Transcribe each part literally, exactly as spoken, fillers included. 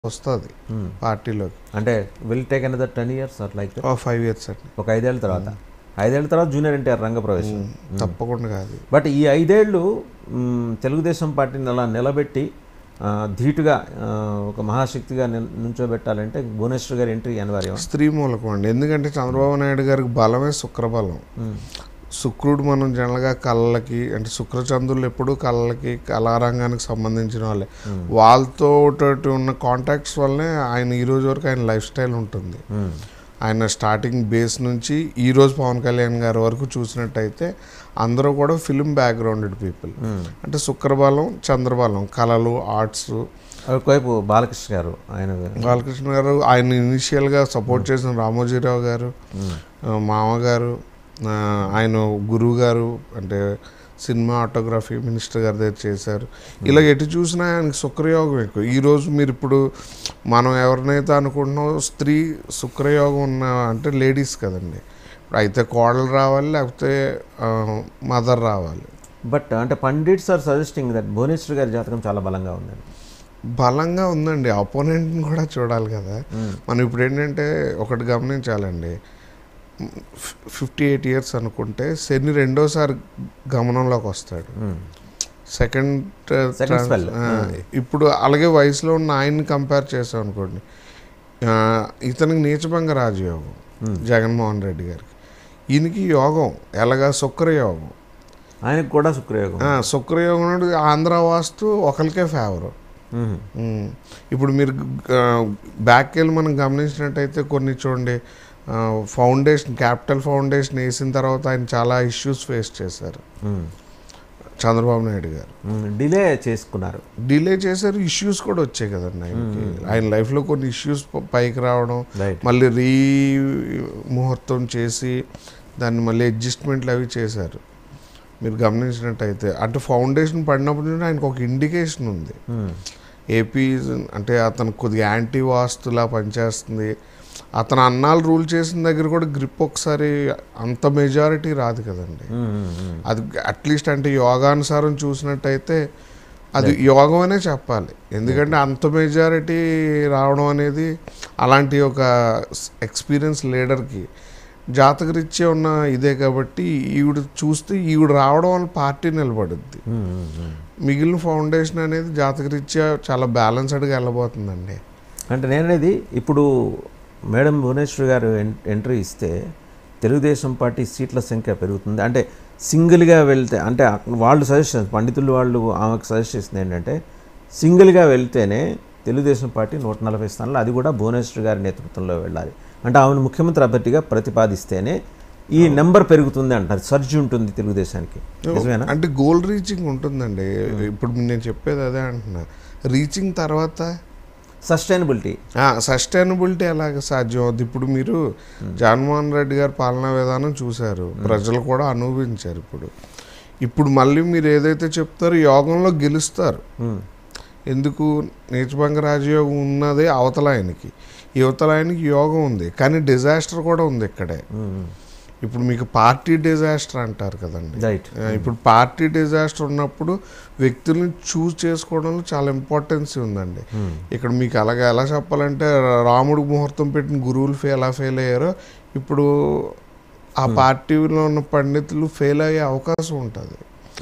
వస్తుంది పార్టీలోకి. అంటే will take another ten years at like five years అండి. ఒక ఐదేళ్ల తర్వాత ఐదేళ్ల తర్వాత జూనియర్ ఎన్టీఆర్ రంగప్రవేశం తప్పకుండా కాదు. బట్ ఈ ఐదేళ్ళు తెలుగుదేశం పార్టీని అలా నిలబెట్టి ధీటుగా ఒక మహాశక్తిగా నుంచోబెట్టాలంటే భువనేశ్వర్ గారి ఎంట్రీ అనివార్యం. స్త్రీ మూలకం అండి. ఎందుకంటే చంద్రబాబు నాయుడు గారికి బలమే శుక్రబలం. శుక్రుడు మనం జనరల్గా కళ్ళకి అంటే శుక్రచంద్రులు ఎప్పుడు కళ్ళకి కళారంగానికి సంబంధించిన వాళ్ళే. వాళ్ళతో ఉన్న కాంటాక్ట్స్ వల్లనే ఆయన ఈ రోజు వరకు ఆయన లైఫ్ స్టైల్ ఉంటుంది. ఆయన స్టార్టింగ్ బేస్ నుంచి ఈరోజు పవన్ కళ్యాణ్ గారి వరకు చూసినట్టయితే అందరూ కూడా ఫిల్మ్ బ్యాక్గ్రౌండెడ్ పీపుల్. అంటే శుక్రబలం చంద్రబలం కళలు ఆర్ట్స్. ఒకవైపు బాలకృష్ణ గారు ఆయన బాలకృష్ణ గారు ఆయన ఇనిషియల్గా సపోర్ట్ చేసిన రామోజీరావు గారు మామగారు ఆయన గురువు గారు అంటే సినిమా ఆటోగ్రఫీ మినిస్టర్ గారి దగ్గర చేశారు. ఇలా ఎటు చూసినా ఆయనకి శుక్రయోగం ఎక్కువ. ఈరోజు మీరు ఇప్పుడు మనం ఎవరినైతే అనుకుంటున్నాం స్త్రీ శుక్రయోగం ఉన్న అంటే లేడీస్ కదండి. అయితే కోడలు రావాలి లేకపోతే మదర్ రావాలి. బట్ అంటే pundits are suggesting that Bhubaneswar గారి జాతకం చాలా బలంగా ఉందండి. బలంగా ఉందండి. అపోనెంట్ని కూడా చూడాలి కదా మనం. ఇప్పుడు ఏంటంటే ఒకటి గమనించాలండి, ఫిఫ్టీ ఎయిట్ ఇయర్స్ అనుకుంటే శని రెండోసారి గమనంలోకి వస్తాడు. సెకండ్ ఇప్పుడు అలాగే వయసులో ఉన్న ఆయన్ని కంపేర్ చేసాం అనుకోండి, ఇతనికి నీచభంగ రాజయోగం జగన్మోహన్ రెడ్డి గారికి. ఈయనకి యోగం ఎలాగా శుక్రయోగం, ఆయనకు కూడా శుక్రయోగం. శుక్రయోగం ఆంధ్ర వాస్తు ఒకరికే ఫేవరు. ఇప్పుడు మీరు బ్యాక్ వెళ్ళి మనం గమనించినట్టయితే కొన్ని చూడండి, ఫౌండేషన్ క్యాపిటల్ ఫౌండేషన్ వేసిన తర్వాత ఆయన చాలా ఇష్యూస్ ఫేస్ చేశారు చంద్రబాబు నాయుడు గారు. డిలే చేసుకున్నారు డిలే చేశారు ఇష్యూస్ కూడా వచ్చాయి కదండి ఆయనకి. ఆయన లైఫ్లో కొన్ని ఇష్యూస్ పైకి రావడం, మళ్ళీ రీ ముహూర్తం చేసి దాన్ని మళ్ళీ అడ్జస్ట్మెంట్లు అవి చేశారు. మీరు గమనించినట్టయితే అంటే ఫౌండేషన్ పడినప్పటి నుండి ఆయనకు ఒక ఇండికేషన్ ఉంది. ఏపీ అంటే అతను కొద్దిగా యాంటీ వాస్తులా పనిచేస్తుంది. అతను అన్నాలు రూల్ చేసిన దగ్గర కూడా గ్రిప్ ఒకసారి అంత మెజారిటీ రాదు కదండి. అది అట్లీస్ట్ అంటే యోగానుసారం చూసినట్టయితే అది యోగం అనే చెప్పాలి. ఎందుకంటే అంత మెజారిటీ రావడం అనేది అలాంటి ఒక ఎక్స్పీరియన్స్ లీడర్కి జాతకరీత్యా ఉన్న ఇదే. కాబట్టి ఈవిడ చూస్తే ఈవిడ రావడం వల్ల పార్టీ నిలబడుద్ది. మిగిలిన ఫౌండేషన్ అనేది జాతకరీత్యా చాలా బ్యాలెన్స్డ్గా వెళ్ళబోతుందండి. అంటే నేననేది ఇప్పుడు మేడం భువనేశ్వర్ గారు ఎంట్రీ ఇస్తే తెలుగుదేశం పార్టీ సీట్ల సంఖ్య పెరుగుతుంది. అంటే సింగిల్గా వెళ్తే అంటే వాళ్ళు సజెస్ట్ పండితులు వాళ్ళు ఆమెకు సజెస్ట్ చేసింది ఏంటంటే సింగిల్గా వెళ్తేనే తెలుగుదేశం పార్టీ నూట నలభై స్థానాలు, అది కూడా భువనేశ్వర్ గారి నేతృత్వంలో వెళ్ళాలి. అంటే ఆమెను ముఖ్యమంత్రి అభ్యర్థిగా ప్రతిపాదిస్తేనే ఈ నెంబర్ పెరుగుతుంది అంటారు, సర్జ్ ఉంటుంది తెలుగుదేశానికి. నిజమేనా? అంటే గోల్ రీచింగ్ ఉంటుందండి. ఇప్పుడు నేను చెప్పేది అదే అంటున్నా. రీచింగ్ తర్వాత సస్టైనబిలిటీ సస్టైనబిలిటీ ఎలాగ సాధ్యం అవుతుంది? ఇప్పుడు మీరు జగన్మోహన్ రెడ్డి గారి పాలనా విధానం చూశారు, ప్రజలు కూడా అనుభవించారు. ఇప్పుడు ఇప్పుడు మళ్ళీ మీరు ఏదైతే చెప్తారో యోగంలో గెలుస్తారు. ఎందుకు? నీచభంగ రాజయోగం ఉన్నది అవతల ఆయనకి, యువతల ఆయనకి యోగం ఉంది, కానీ డిజాస్టర్ కూడా ఉంది ఇక్కడే. ఇప్పుడు మీకు పార్టీ డిజాస్టర్ అంటారు కదండి. ఇప్పుడు పార్టీ డిజాస్టర్ ఉన్నప్పుడు వ్యక్తుల్ని చూస్ చేసుకోవడంలో చాలా ఇంపార్టెన్స్ ఉందండి. ఇక్కడ మీకు అలాగే ఎలా చెప్పాలంటే రాముడికి ముహూర్తం పెట్టిన గురువులు ఫెయిల్ ఎలా ఫెయిల్ అయ్యారో ఇప్పుడు ఆ పార్టీలో ఉన్న పండితులు ఫెయిల్ అయ్యే అవకాశం ఉంటుంది.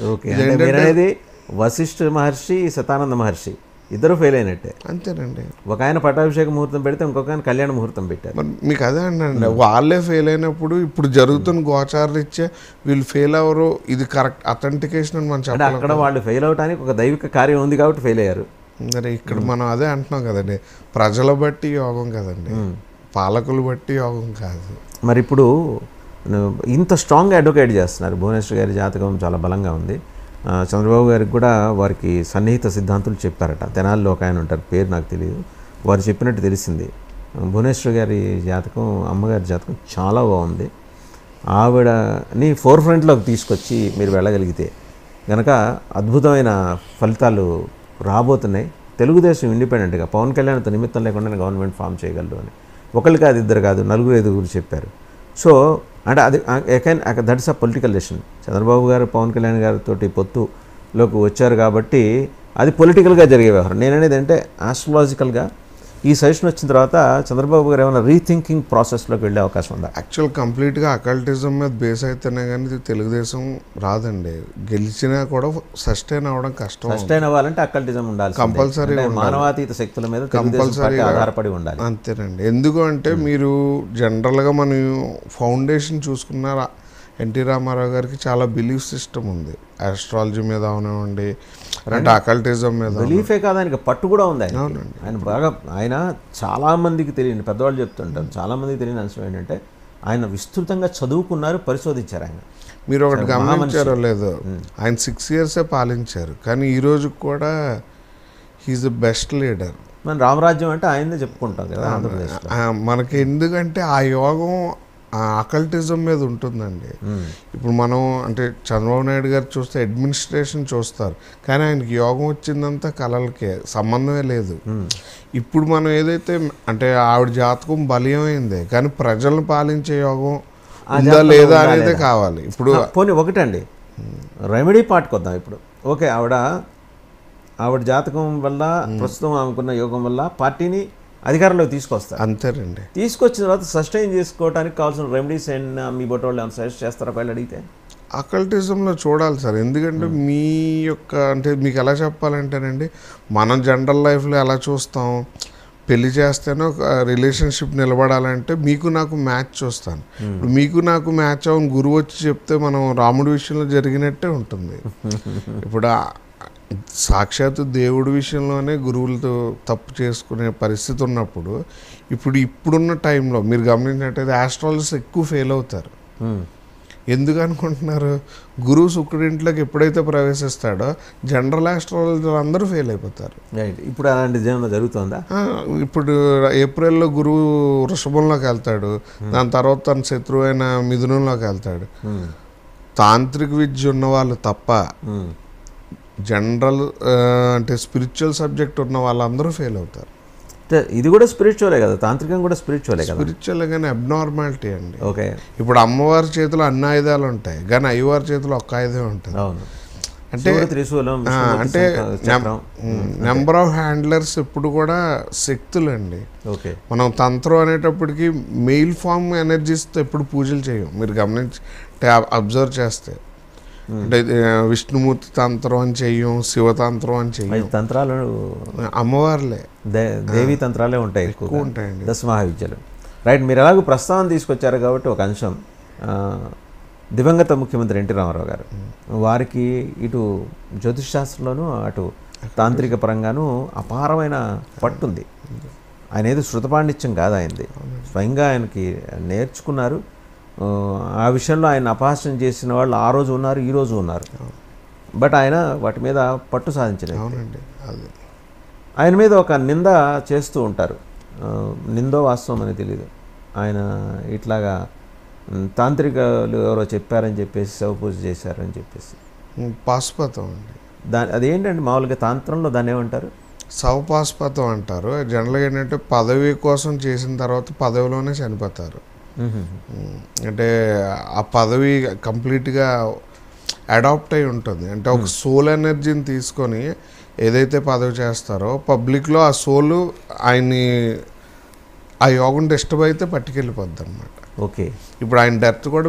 ఏంటంటే వశిష్ఠ మహర్షి శతానంద మహర్షి ఇద్దరు ఫెయిల్ అయినట్టే. అంతేనండి. ఒక ఆయన పట్టాభిషేక ముహూర్తం పెడితే ఇంకొక ఆయన కళ్యాణ ముహూర్తం పెట్టారు. మీకు అదే అండి, వాళ్ళే ఫెయిల్ అయినప్పుడు ఇప్పుడు జరుగుతున్న గోచారాలు ఇచ్చే వీళ్ళు ఫెయిల్ అవ్వరు, ఇది కరెక్ట్ అథెంటికేషన్ అని మనం చెప్పాలి. అక్కడ వాళ్ళు ఫెయిల్ అవడానికి ఒక దైవిక కార్యం ఉంది కాబట్టి ఫెయిల్ అయ్యారు. మరి ఇక్కడ మనం అదే అంటున్నాం కదండి, ప్రజల బట్టి యోగం కదండి, పాలకులు బట్టి యోగం కాదు. మరి ఇప్పుడు ఇంత స్ట్రాంగ్ అడ్వకేట్ చేస్తున్నారు. భువనేశ్వర్ గారి జాతకం చాలా బలంగా ఉంది. చంద్రబాబు గారికి కూడా వారికి సన్నిహిత సిద్ధాంతులు చెప్పారట. తెనాల్లో ఒక ఆయన ఉంటారు, పేరు నాకు తెలియదు, వారు చెప్పినట్టు తెలిసింది. భువనేశ్వర్ గారి జాతకం అమ్మగారి జాతకం చాలా బాగుంది. ఆవిడని ఫోర్ ఫ్రంట్లోకి తీసుకొచ్చి మీరు వెళ్ళగలిగితే కనుక అద్భుతమైన ఫలితాలు రాబోతున్నాయి. తెలుగుదేశం ఇండిపెండెంట్గా పవన్ కళ్యాణ్తో నిమిత్తం లేకుండా గవర్నమెంట్ ఫామ్ చేయగలరు అని ఒకళ్ళు కాదు ఇద్దరు కాదు నలుగురు ఐదుగురు చెప్పారు. సో అంటే అది again that is a political decision. Chandrababu గారు పవన్ కళ్యాణ్ గారితో పొత్తులోకి వచ్చారు కాబట్టి అది పొలిటికల్గా జరిగే వ్యవహారం. నేను అనేది అంటే ఆస్ట్రాలజికల్గా ఈ సజెషన్ వచ్చిన తర్వాత చంద్రబాబు గారు ఏమైనా రీథింకింగ్ ప్రాసెస్లోకి వెళ్ళే అవకాశం ఉందా? యాక్చువల్ కంప్లీట్గా అకల్టిజం మీద బేస్ అయితేనే కానీ ఇది తెలుగుదేశం రాదండి. గెలిచినా కూడా సస్టైన్ అవ్వడం కష్టం. సస్టైన్ అవ్వాలంటే అకల్టిజం ఉండాలి, కంపల్సరీ మానవాతీత శక్తుల మీద కంపల్సరీ ఆధారపడి ఉండాలి. అంతేనండి. ఎందుకు అంటే మీరు జనరల్గా మనం ఫౌండేషన్ చూసుకున్నారా, ఎన్టీ రామారావు గారికి చాలా బిలీఫ్ సిస్టమ్ ఉంది. ఆస్ట్రాలజీ మీద అవనివ్వండి, అంటే అకల్టిజం మీద. బిలీఫే కాదు, ఆయనకి పట్టు కూడా ఉంది. ఆయన ఆయన బాగా ఆయన చాలామందికి తెలియని పెద్దవాళ్ళు చెప్తుంటారు, చాలామందికి తెలియని అంశం ఏంటంటే ఆయన విస్తృతంగా చదువుకున్నారు, పరిశోధించారు. ఆయన మీరు ఒకటి గమనించారో లేదో, ఆయన సిక్స్ ఇయర్సే పాలించారు, కానీ ఈ రోజు కూడా హీఈస్ ద బెస్ట్ లీడర్. మన రామరాజ్యం అంటే ఆయనే చెప్పుకుంటాం కదా ఆంధ్రప్రదేశ్లో. మనకి ఎందుకంటే ఆ యోగం అకల్టిజం మీద ఉంటుందండి. ఇప్పుడు మనం అంటే చంద్రబాబు నాయుడు గారు చూస్తే అడ్మినిస్ట్రేషన్ చూస్తారు, కానీ ఆయనకి యోగం వచ్చిందంతా కళలకే, సంబంధమే లేదు. ఇప్పుడు మనం ఏదైతే అంటే ఆవిడ జాతకం బలీయమైంది, కానీ ప్రజలను పాలించే యోగం ఉందా లేదా అనేది కావాలి. ఇప్పుడు పోనీ ఒకటండి, రెమెడీ పార్ట్కి వద్దాం. ఇప్పుడు ఓకే, ఆవిడ ఆవిడ జాతకం వల్ల ప్రస్తుతం ఆమెకున్న యోగం వల్ల పార్టీని అధికారంలోకి తీసుకొస్తారు. అంతేనండి. తీసుకొచ్చిన తర్వాత సస్టైన్ చేసుకోవడానికి కావాల్సిన రెమెడీస్ అండ్ మీ బొట్ట వాళ్ళు ఏమైనా సజెస్ట్ చేస్తారా పైలు అడిగితే? అకల్టిజంలో చూడాలి సార్. ఎందుకంటే మీ యొక్క అంటే మీకు ఎలా చెప్పాలంటేనండి, మనం జనరల్ లైఫ్లో ఎలా చూస్తాం, పెళ్లి చేస్తేనే ఒక రిలేషన్షిప్ నిలబడాలంటే మీకు నాకు మ్యాచ్ చూస్తాను. ఇప్పుడు మీకు నాకు మ్యాచ్ అవును గురువు వచ్చి చెప్తే మనం రాముడి విషయంలో జరిగినట్టే ఉంటుంది. ఇప్పుడు సాక్షాత్తు దేవుడి విషయంలోనే గురువులతో తప్పు చేసుకునే పరిస్థితి ఉన్నప్పుడు, ఇప్పుడు ఇప్పుడున్న టైంలో మీరు గమనించినట్టయితే ఆస్ట్రాలజిస్ట్ ఎక్కువ ఫెయిల్ అవుతారు. ఎందుకు అనుకుంటున్నారు? గురువు శుక్రుడింట్లోకి ఎప్పుడైతే ప్రవేశిస్తాడో జనరల్ ఆస్ట్రాలజర్ అందరూ ఫెయిల్ అయిపోతారు. ఇప్పుడు అలాంటి జీవనం జరుగుతుందా? ఇప్పుడు ఏప్రిల్లో గురువు వృషభంలోకి వెళ్తాడు, దాని తర్వాత తన శత్రువు అయిన మిథునంలోకి వెళ్తాడు. తాంత్రిక విద్య ఉన్న వాళ్ళు తప్ప జనరల్ అంటే స్పిరిచువల్ సబ్జెక్ట్ ఉన్న వాళ్ళందరూ ఫెయిల్ అవుతారు. ఇది కూడా స్పిరిచువలే కదా, తాంత్రికం కూడా స్పిరిచువలే కదా. స్పిరిచువల్ కానీ అబ్నార్మాలిటీ అండి. ఓకే, ఇప్పుడు అమ్మవారి చేతిలో అన్ని ఆయుధాలు ఉంటాయి, కానీ అయ్యవారి చేతిలో ఒక్క ఆయుధం ఉంటుంది. అంటే అంటే నెంబర్ ఆఫ్ హ్యాండ్లర్స్ ఇప్పుడు కూడా శక్తులు అండి. ఓకే, మనం తంత్రం అనేటప్పటికి మెయిల్ ఫామ్ ఎనర్జీస్తో ఎప్పుడు పూజలు చేయం. మీరు గమనించి అబ్జర్వ్ చేస్తే అంటే విష్ణుమూర్తి తంత్రం అని చెయ్యం, శివతంత్రం అని చెయ్యం. తంత్రాలు అమ్మవార్లే, దేవీ తంత్రాలే ఉంటాయి, ఎక్కువ ఉంటాయండి, దశ మహావిద్యలు. రైట్, మీరు ఎలాగో ప్రస్తావన తీసుకొచ్చారు కాబట్టి ఒక అంశం, దివంగత ముఖ్యమంత్రి ఎన్టీ రామారావు గారు, వారికి ఇటు జ్యోతిష్ శాస్త్రంలోనూ అటు తాంత్రిక పరంగానూ అపారమైన పట్టుంది. ఆయన ఏదో శృతపాండిత్యం కాదు ఆయనది, స్వయంగా ఆయనకి నేర్చుకున్నారు. ఆ విషయంలో ఆయన అపహాస్యం చేసిన వాళ్ళు ఆ రోజు ఉన్నారు, ఈ రోజు ఉన్నారు. బట్ ఆయన వాటి మీద పట్టు సాధించలేదు. ఆయన మీద ఒక నింద చేస్తూ ఉంటారు, నిందో వాస్తవం అని తెలియదు. ఆయన ఇట్లాగా తాంత్రికలు ఎవరో చెప్పారని చెప్పేసి శవ పూజ చేశారని చెప్పేసి పాశుపతం అండి. దాని అదేంటండి మామూలుగా తాంత్రంలో దాన్ని ఏమంటారు? శవపాశుపతం అంటారు. జనరల్గా ఏంటంటే పదవి కోసం చేసిన తర్వాత పదవిలోనే చనిపోతారు. అంటే ఆ పదవి కంప్లీట్గా అడాప్ట్ అయి ఉంటుంది. అంటే ఒక సోల్ ఎనర్జీని తీసుకొని ఏదైతే పదవి చేస్తారో పబ్లిక్లో ఆ సోలు ఆయన్ని ఆ యోగం డిస్టర్బ్ అయితే పట్టుకెళ్ళిపోద్ది అనమాట. ఓకే, ఇప్పుడు ఆయన డెత్ కూడా